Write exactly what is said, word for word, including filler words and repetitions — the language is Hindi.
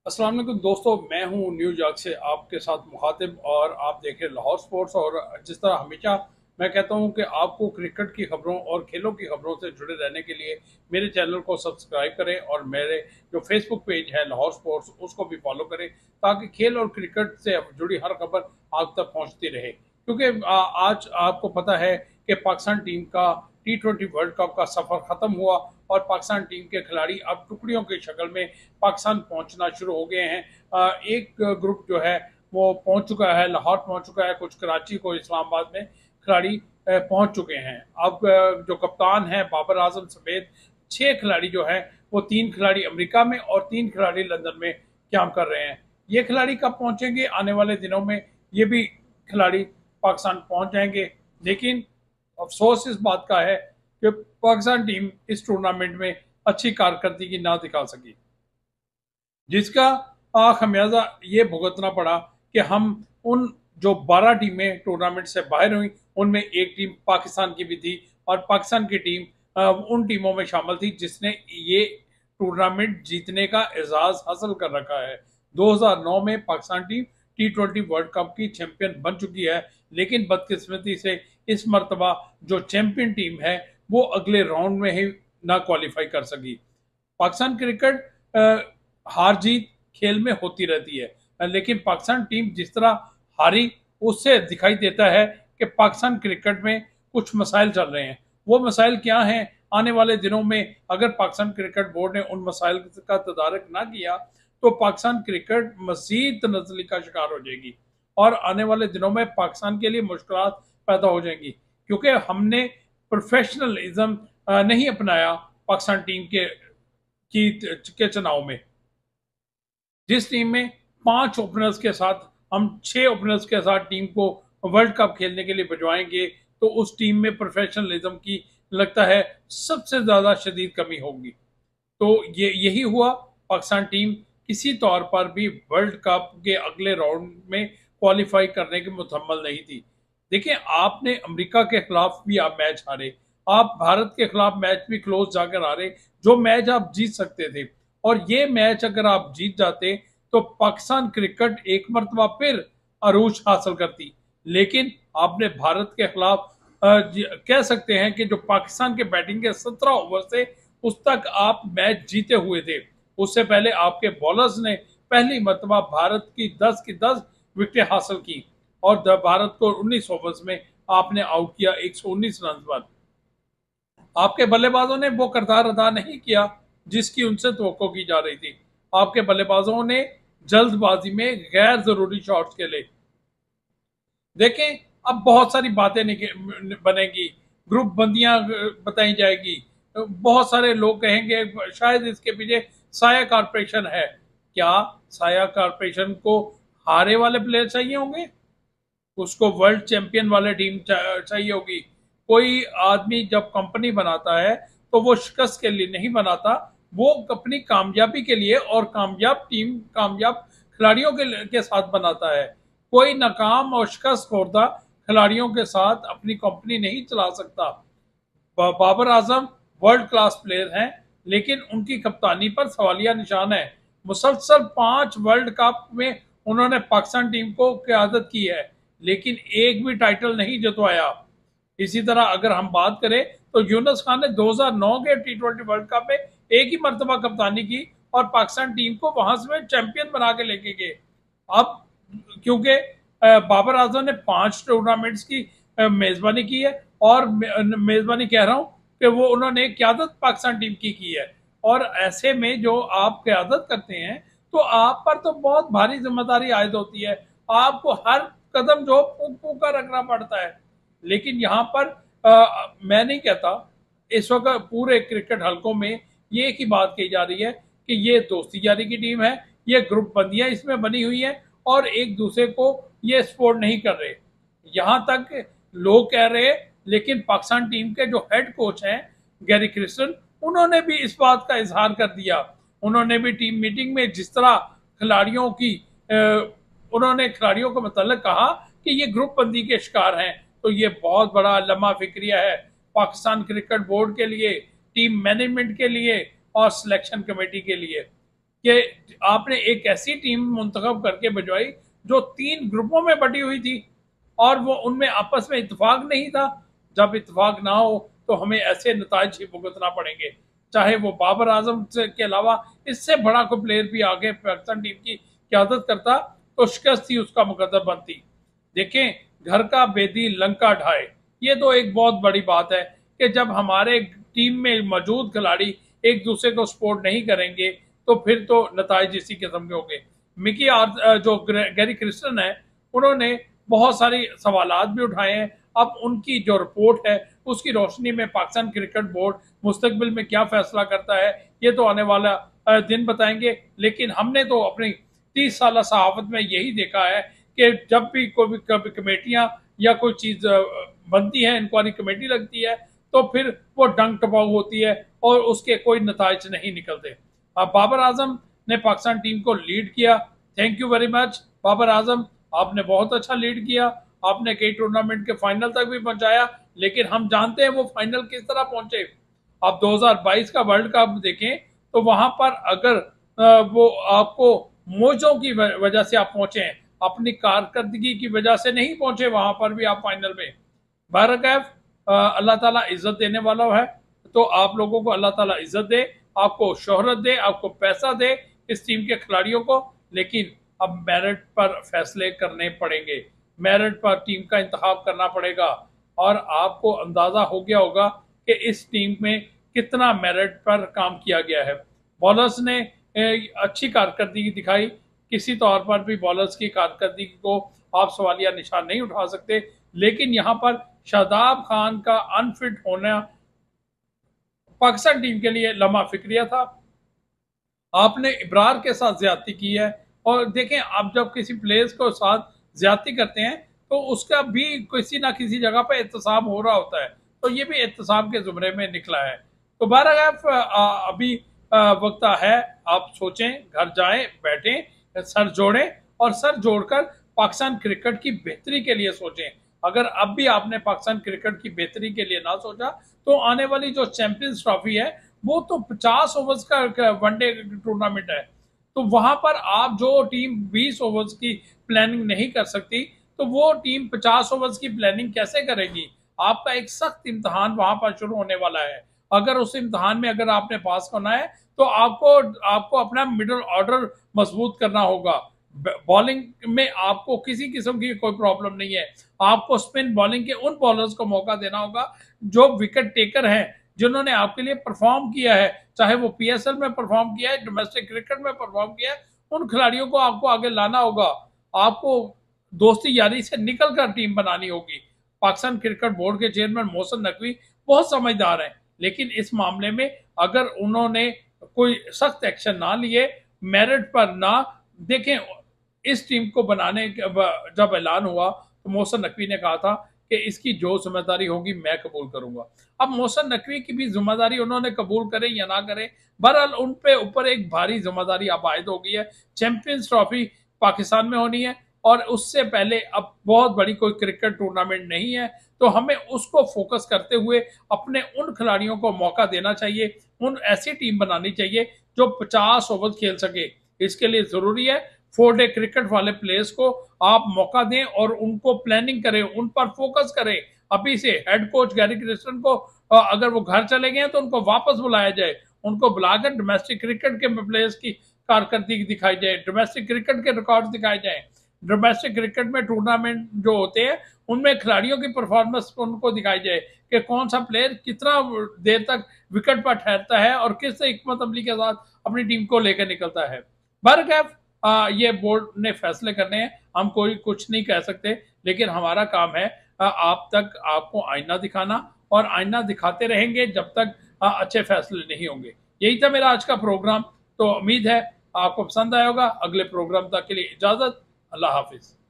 अस्सलाम वालेकुम दोस्तों, मैं हूं न्यूयॉर्क से आपके साथ मुखातिब और आप देख रहे हैं लाहौर स्पोर्ट्स। और जिस तरह हमेशा मैं कहता हूं कि आपको क्रिकेट की खबरों और खेलों की खबरों से जुड़े रहने के लिए मेरे चैनल को सब्सक्राइब करें और मेरे जो फेसबुक पेज है लाहौर स्पोर्ट्स उसको भी फॉलो करें, ताकि खेल और क्रिकेट से जुड़ी हर खबर आप तक पहुंचती रहे। क्योंकि आ, आज आपको पता है कि पाकिस्तान टीम का टी ट्वेंटी वर्ल्ड कप का सफर खत्म हुआ और पाकिस्तान टीम के खिलाड़ी अब टुकड़ियों की शक्ल में पाकिस्तान पहुंचना शुरू हो गए हैं। आ, एक ग्रुप जो है वो पहुंच चुका है, लाहौर पहुंच चुका है, कुछ कराची को इस्लामाबाद में खिलाड़ी पहुंच चुके हैं। अब जो कप्तान है बाबर आजम समेत छह खिलाड़ी जो है वो तीन खिलाड़ी अमेरिका में और तीन खिलाड़ी लंदन में काम कर रहे हैं। ये खिलाड़ी कब पहुंचेंगे? आने वाले दिनों में ये भी खिलाड़ी पाकिस्तान पहुंच जाएंगे। लेकिन अफसोस इस बात का है कि पाकिस्तान टीम इस टूर्नामेंट में अच्छी कारकर्दगी ना दिखा सकी, जिसका खमियाजा ये भुगतना पड़ा कि हम उन जो बारह टीमें टूर्नामेंट से बाहर हुई उनमें एक टीम पाकिस्तान की भी थी और पाकिस्तान की टीम उन टीमों में शामिल थी जिसने ये टूर्नामेंट जीतने का एजाज हासिल कर रखा है। दो हज़ार नौ में Pakistan team T twenty world cup की चैंपियन बन चुकी है, लेकिन बदकिस्मती से इस मर्तबा जो चैंपियन टीम है वो अगले राउंड में ही ना क्वालिफाई कर सकी। पाकिस्तान क्रिकेट हार जीत खेल में होती रहती है, लेकिन पाकिस्तान टीम जिस तरह हारी उससे दिखाई देता है कि पाकिस्तान क्रिकेट में कुछ मसाइल चल रहे हैं। वो मसाइल क्या हैं? आने वाले दिनों में अगर पाकिस्तान क्रिकेट बोर्ड ने उन मसाइल का तदारक ना किया तो पाकिस्तान क्रिकेट मजीद तनज़्ज़ुली का शिकार हो जाएगी और आने वाले दिनों में पाकिस्तान के लिए मुश्किलात पैदा हो जाएंगी, क्योंकि हमने प्रोफेशनलिज्म नहीं अपनाया पाकिस्तान टीम के की के चुनाव में। जिस टीम में पांच ओपनर्स के साथ हम छह ओपनर्स के साथ टीम को वर्ल्ड कप खेलने के लिए भिजवाएंगे तो उस टीम में प्रोफेशनलिज्म की लगता है सबसे ज्यादा शदीद कमी होगी। तो ये यही हुआ, पाकिस्तान टीम किसी तौर पर भी वर्ल्ड कप के अगले राउंड में क्वालिफाई करने के मुतहम्मल नहीं थी। देखिए, आपने अमेरिका के खिलाफ भी आप मैच हारे, आप भारत के खिलाफ मैच भी क्लोज जाकर हारे, जो मैच आप जीत सकते थे। और ये मैच अगर आप जीत जाते तो पाकिस्तान क्रिकेट एक मरतबा फिर अरूज हासिल करती। लेकिन आपने भारत के खिलाफ कह सकते हैं कि जो पाकिस्तान के बैटिंग के सत्रह ओवर से उस तक आप मैच जीते हुए थे। उससे पहले आपके बॉलर्स ने पहली मरतबा भारत की दस की दस विकेटें हासिल की और भारत को उन्नीस ओवर्स में आपने आउट किया एक सौ उन्नीस रन पर। आपके बल्लेबाजों ने वो किरदार अदा नहीं किया जिसकी उनसे तवक्को की जा रही थी। आपके बल्लेबाजों ने जल्दबाजी में गैर जरूरी शॉट्स खेले। देखें, अब बहुत सारी बातें बनेगी, ग्रुप बंदियां बताई जाएगी, बहुत सारे लोग कहेंगे शायद इसके पीछे साया कारपोरेशन है। क्या साया कारपोरेशन को हारे वाले प्लेयर चाहिए होंगे? उसको वर्ल्ड चैंपियन वाले टीम चाहिए होगी? कोई आदमी जब कंपनी बनाता है तो वो शिकस्त के लिए नहीं बनाता, वो अपनी कामयाबी के लिए और कामयाब टीम कामयाब खिलाड़ियों के, के साथ बनाता है। कोई नाकाम और शिकस्त खोरदा खिलाड़ियों के साथ अपनी कंपनी नहीं चला सकता। Babar Azam world class player हैं, लेकिन उनकी कप्तानी पर सवालिया निशान है। मुसलसल पांच वर्ल्ड कप में उन्होंने पाकिस्तान टीम को क़यादत की है, लेकिन एक भी टाइटल नहीं जितवाया। इसी तरह अगर हम बात करें तो यूनुस खान ने दो हज़ार नौ के टी ट्वेंटी वर्ल्ड कप में एक ही मरतबा कप्तानी की और पाकिस्तान टीम को वहां से चैंपियन बना के लेके गए। अब क्योंकि बाबर आजम ने पांच टूर्नामेंट्स की मेजबानी की है, और मेजबानी कह रहा हूं कि वो उन्होंने क़यादत पाकिस्तान टीम की की है, और ऐसे में जो आप क़यादत करते हैं तो आप पर तो बहुत भारी जिम्मेदारी आयद होती है। आपको हर कदम जो फूक फूक कर रखना पड़ता है। लेकिन यहाँ पर आ, मैं नहीं कहता, इस वक्त पूरे क्रिकेट हलकों में ये एक ही बात कही जा रही है कि ये दोस्ती यारी की टीम है, ये ग्रुप बंदियां इसमें बनी हुई है और एक दूसरे को ये सपोर्ट नहीं कर रहे। यहाँ तक लोग कह रहे हैं, लेकिन पाकिस्तान टीम के जो हेड कोच हैं गैरी क्रिस्टन, उन्होंने भी इस बात का इजहार कर दिया। उन्होंने भी टीम मीटिंग में जिस तरह खिलाड़ियों की उन्होंने खिलाड़ियों को मतलब कहा कि ये ग्रुप बंदी के शिकार हैं, तो ये बहुत बड़ा लम्हा फिक्रिया है पाकिस्तान क्रिकेट बोर्ड के लिए, टीम मैनेजमेंट के लिए और सिलेक्शन कमेटी के लिए। कि आपने एक ऐसी टीम मुंतखब करके भिजवाई जो तीन ग्रुपों में बटी हुई थी और वो उनमें आपस में इत्तेफाक नहीं था। जब इत्तेफाक ना हो तो हमें ऐसे नताइज ही भुगतना पड़ेंगे, चाहे वो बाबर आजम से के अलावा इससे बड़ा कोई प्लेयर भी आगे पाकिस्तान टीम की क्यादत करता तो शिकस्त ही उसका मुकद्दर बनती। देखें, घर का बेदी लंका ढाए, ये तो एक बहुत बड़ी बात है कि जब हमारे टीम में मौजूद खिलाड़ी एक दूसरे को सपोर्ट नहीं करेंगे तो फिर तो नताइज इसी किस्म के होंगे। मिकी आर जो गैरी क्रिस्टन है, उन्होंने बहुत सारी सवालात भी उठाए हैं। अब उनकी जो रिपोर्ट है उसकी रोशनी में पाकिस्तान क्रिकेट बोर्ड मुस्तकबिल में क्या फैसला करता है ये तो आने वाला दिन बताएंगे। लेकिन हमने तो अपनी तीस साल सहाफत में यही देखा है कि जब भी कोई कभी कमेटियां या कोई चीज बनती है, इंक्वायरी कमेटी लगती है, तो फिर वो डंग टपाऊ होती है और उसके कोई नताइज नहीं निकलते। अब बाबर आजम ने पाकिस्तान टीम को लीड किया, thank you very much Babar Azam, आपने बहुत अच्छा लीड किया, आपने कई टूर्नामेंट के फाइनल तक भी पहुंचाया। लेकिन हम जानते हैं वो फाइनल किस तरह पहुंचे। आप दो हज़ार बाईस का वर्ल्ड कप देखें तो वहां पर अगर वो आपको मौजों की वजह से आप पहुंचे हैं, अपनी कारकर्दगी की वजह से नहीं पहुंचे वहां पर भी आप फाइनल में। बहरकैफ अल्लाह ताला इज्जत देने वाला है, तो आप लोगों को अल्लाह ताला इज्जत दे, आपको शोहरत दे, आपको पैसा दे इस टीम के खिलाड़ियों को। लेकिन अब मेरिट पर फैसले करने पड़ेंगे, मेरिट पर टीम का इंतखाब करना पड़ेगा। और आपको अंदाजा हो गया होगा कि इस टीम में कितना मेरिट पर काम किया गया है। बॉलर्स ने अच्छी कारकर्दगी दिखाई, किसी तौर पर भी बॉलर्स की कारकर्दगी को आप सवालिया निशान नहीं उठा सकते। लेकिन यहाँ पर शादाब खान का अनफिट होना पाकिस्तान टीम के लिए लम्हा फिक्रिया था। आपने इब्रार के साथ ज्यादती की है, और देखें आप जब किसी प्लेयर्स को साथ ज्यादती करते हैं तो उसका भी किसी ना किसी जगह पर एहतसाब हो रहा होता है, तो ये भी एहतसाब के जुमरे में निकला है। तो बहरकैफ अभी वक्त है, आप सोचें, घर जाएं, बैठें, सर जोड़ें और सर जोड़कर पाकिस्तान क्रिकेट की बेहतरी के लिए सोचें। अगर अब भी आपने पाकिस्तान क्रिकेट की बेहतरी के लिए ना सोचा तो आने वाली जो चैंपियंस ट्रॉफी है वो तो पचास ओवर्स का वनडे टूर्नामेंट है, तो वहां पर आप जो टीम बीस ओवर्स की प्लानिंग नहीं कर सकती तो वो टीम पचास ओवर्स की प्लानिंग कैसे करेगी। आपका एक सख्त इम्तहान वहां पर शुरू होने वाला है। अगर उस इम्तहान में अगर आपने पास करना है तो आपको आपको अपना मिडिल ऑर्डर मजबूत करना होगा। बॉलिंग में आपको किसी किस्म की कोई प्रॉब्लम नहीं है, आपको स्पिन बॉलिंग के उन बॉलर्स को मौका देना होगा जो विकेट टेकर हैं, जिन्होंने आपके लिए परफॉर्म किया है, चाहे वो पीएसएल में परफॉर्म किया है, डोमेस्टिक क्रिकेट में परफॉर्म किया है, उन खिलाड़ियों को आपको आगे लाना होगा। आपको दोस्ती यारी से निकल कर टीम बनानी होगी। पाकिस्तान क्रिकेट बोर्ड के चेयरमैन मोहसिन नकवी बहुत समझदार हैं, लेकिन इस मामले में अगर उन्होंने कोई सख्त एक्शन ना लिए, मेरिट पर ना देखें, इस टीम को बनाने जब ऐलान हुआ तो मोहसिन नकवी ने कहा था कि इसकी जो जिम्मेदारी होगी मैं कबूल करूंगा। अब मोहसिन नकवी की भी जिम्मेदारी उन्होंने कबूल करे या ना करे, बहरहाल उन पे ऊपर एक भारी जिम्मेदारी अब आयद हो गई है। चैंपियंस ट्रॉफी पाकिस्तान में होनी है और उससे पहले अब बहुत बड़ी कोई क्रिकेट टूर्नामेंट नहीं है, तो हमें उसको फोकस करते हुए अपने उन खिलाड़ियों को मौका देना चाहिए, उन ऐसी टीम बनानी चाहिए जो पचास ओवर खेल सके। इसके लिए जरूरी है फोर डे क्रिकेट वाले प्लेयर्स को आप मौका दें और उनको प्लानिंग करें, उन पर फोकस करें। अभी से हेड कोच गैरी क्रिस्टन को अगर वो घर चले गए तो उनको वापस बुलाया जाए, उनको बुलाकर डोमेस्टिक क्रिकेट के प्लेयर्स की कारकर्दगी दिखाई जाए, डोमेस्टिक क्रिकेट के रिकॉर्ड दिखाए जाए। डोमेस्टिक क्रिकेट में टूर्नामेंट जो होते हैं उनमें खिलाड़ियों की परफॉर्मेंस उनको दिखाई जाए कि कौन सा प्लेयर कितना देर तक विकेट पर ठहरता है और किस हिकमत अमली के साथ अपनी टीम को लेकर निकलता है। बहरकैफ ये बोर्ड ने फैसले करने हैं, हम कोई कुछ नहीं कह सकते, लेकिन हमारा काम है आ, आप तक आपको आईना दिखाना, और आईना दिखाते रहेंगे जब तक आ, अच्छे फैसले नहीं होंगे। यही था मेरा आज का प्रोग्राम, तो उम्मीद है आपको पसंद आया होगा। अगले प्रोग्राम तक के लिए इजाजत, अल्लाह हाफिज।